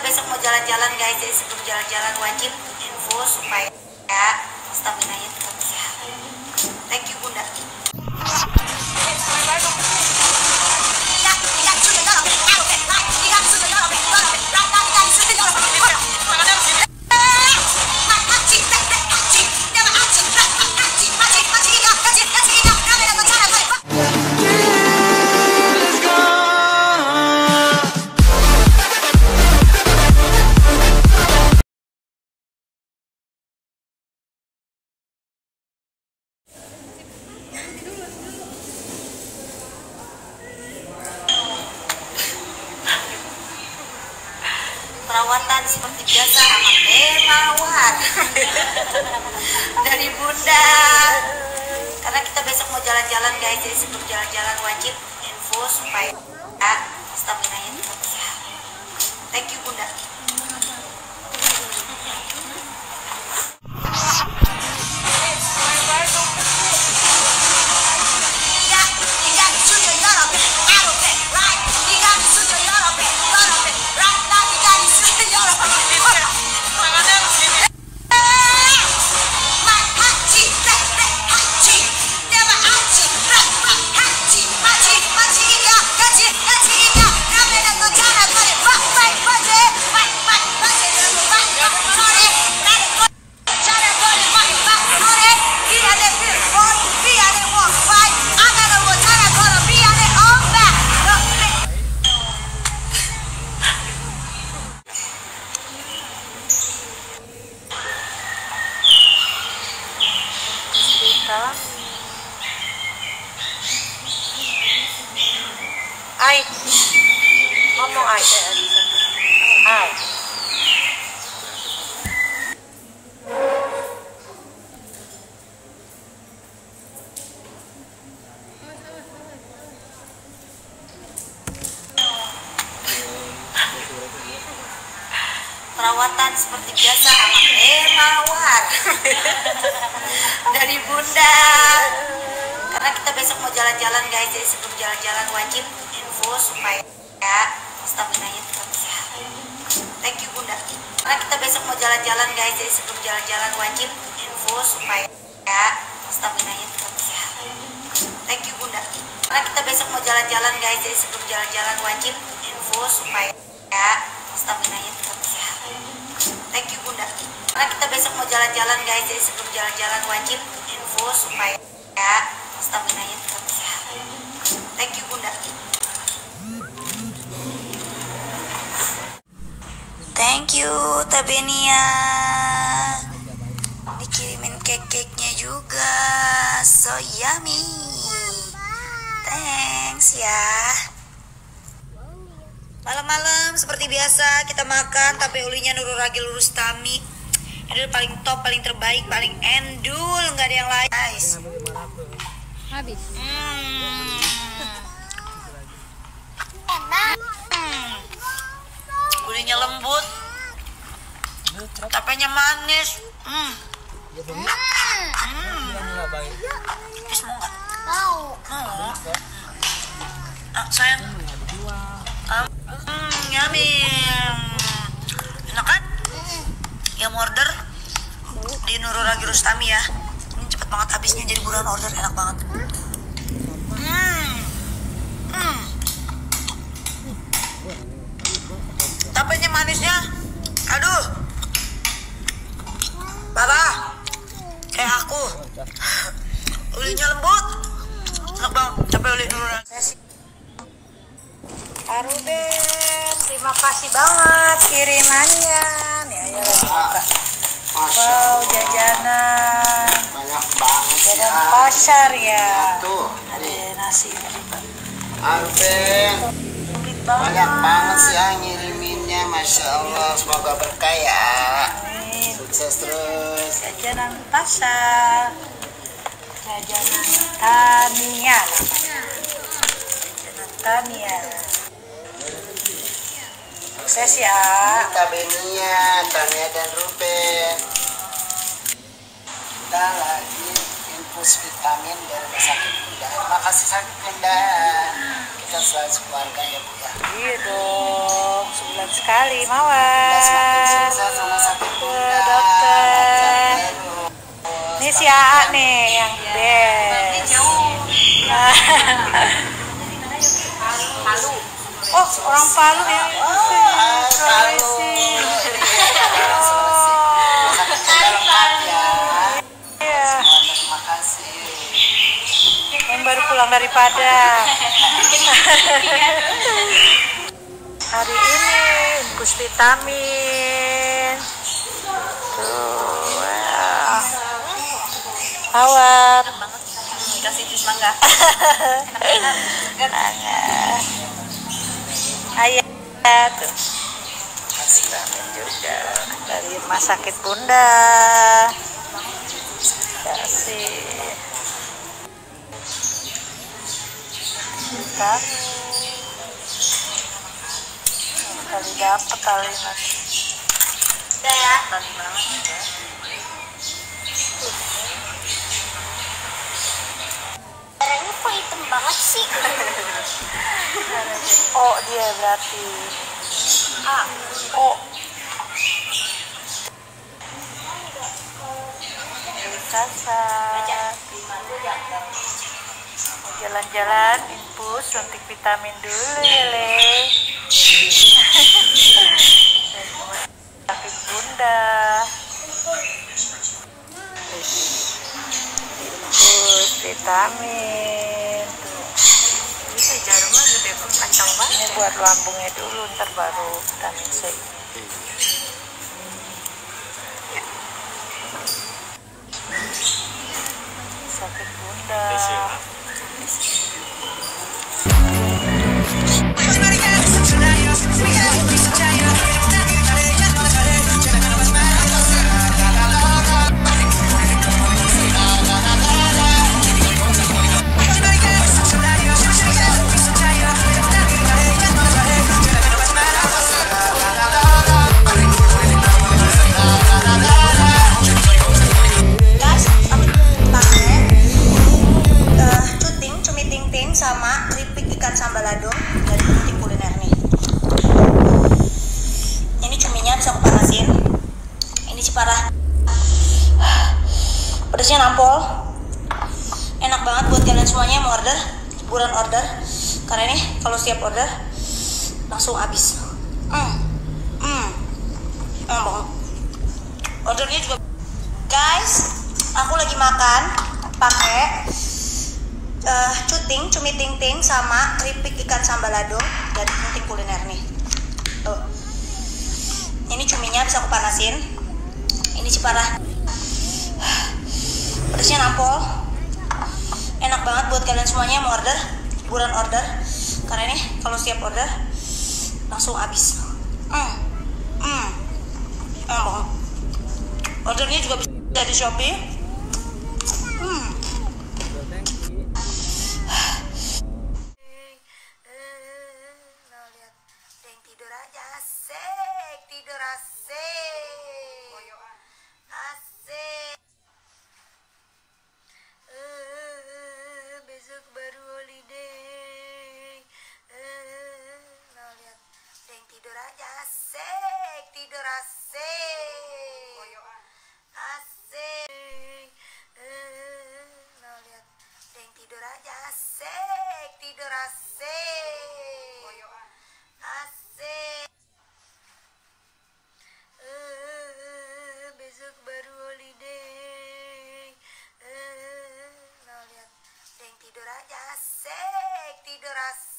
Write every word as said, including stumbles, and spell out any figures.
besok mau jalan-jalan guys, jadi sebelum jalan-jalan wajib info supaya stamina-nya tetap sehat. Thank you Bunda. Perawatan seperti biasa amat dermawan dari Bunda, karena kita besok mau jalan-jalan guys, jadi sebelum jalan-jalan wajib info supaya stamina-nya tetap sehat. Thank you Bunda. Ai, ngomong Ai, Ai. Perawatan seperti biasa amat dermawan dari Bunda, karena kita besok mau jalan-jalan guys, jadi sebelum jalan-jalan wajib info supaya stamina-nya tetap sehat. Thank you Bunda, karena kita besok mau jalan-jalan guys, jadi sebelum jalan-jalan wajib info supaya stamina-nya tetap sehat. Thank you Bunda, karena kita besok mau jalan-jalan guys, jadi sebelum jalan-jalan wajib info supaya stamina-nya tetap sehat. Thank you Bunda, karena kita besok mau jalan-jalan guys, jadi sebelum jalan-jalan wajib info supaya stamina-nya tetap sehat. Thank you Bunda. Thank you Tabenia, dikirimin cake-cake-nya juga, so yummy. Thanks ya. Malam-malam seperti biasa kita makan tape ulinya Nurul Ragil Rustami. Ini paling top, paling terbaik, paling endul, nggak ada yang lain guys. Habis. Hmm. Enak. Hmm. Ulinya lembut, tapenya manis. Hmm. Hmm. Terus mau nggak? Mau. Mau. Ah, sayang. Um, hmm, yummy. Enak kan? Yang order di Nurul Ragil Rustami ya. Ini cepet banget habisnya, jadi buruan order, enak banget. Hmm. Hmm. Tapenya manisnya, aduh, parah, kayak aku. Ulinya lembut, enak banget. Tape uli Nurul Ragil. Aruden, terima kasih banget kirimannya. Nih Ayah lagi buka. Wow, jajanan. Banyak banget ya. Jajanan pasar ya. Tuh, ada nasi juga. Aruden, banyak banget sih yang ngiriminnya, masya Allah. Semoga berkah ya. Amin. Sukses terus. Jajanan pasar, jajanan Tania namanya. Jajanan Tania. Sukses ya. Tabenia, Tania dan Ruben. Kita lagi infus vitamin dari rumah sakit Bunda. Makasih sakit Bunda. Kita selalu keluarga ya Bu ya. Iya dong, sebulan sekali Kita Mawar. semakin sukses rumah sakit Bunda. Dokter. Ini si A A nih yang best. Palu. Oh, orang Palu ya. Hai Palu. Rumah sakit Bunda lengkap ya. Iya, Semuanya terima kasih. yang baru pulang dari Padang. Hari ini infus vitamin. Tuh, wah. Awat. Kasih jus mangga. Banget. Ayah tuh. Vitamin juga dari rumah sakit Bunda. Kasih. Vitamin. Kali dapat kali mas. Udah ya. Tadi banget. Darahnya kok hitam banget sih? Oh dia berarti. Ah, Oh. Kasar. Jalan-jalan infus suntik vitamin dulu ya Le. Sakit Bunda. Infus vitamin. bisa jarumnya gede kencang Ini banget. buat lambungnya dulu, ntar baru vitamin C. Sakit Bunda. Guys, aku pakai eh, cuting cumi ting ting sama keripik ikan sambalado dari Butik Kuliner nih. Ini cuminya bisa aku panasin. Ini ciparah. Pedasnya nampol. Enak banget buat kalian semuanya yang mau order, buruan order. Karena ini kalau siap order langsung habis. Hmm. Hmm. Enak banget. Ordernya juga. Guys, aku lagi makan pakai uh, cuting cumi ting ting sama keripik ikan sambalado dari Butik Kuliner nih. Tuh. Ini cuminya bisa aku panasin. Ini ciparah. Pedasnya nampol. Enak banget buat kalian semuanya yang mau order, buruan order. Karena ini kalau siap order langsung habis. Hmm. Hmm. Enak banget. Ordernya juga bisa di Shopee. Hmm. Nah, lihat. Deng tidur aja asik, tidur asik. Asik. Eh, besok baru holiday. Eh, nah, lihat. Deng tidur aja asik, tidur asik. Asik. Eh, nah, lihat. Deng tidur aja asik, tidur asik. Asik. Eh, besok baru holiday. Eh, nah, lihat. Deng tidur aja asik, tidur asik.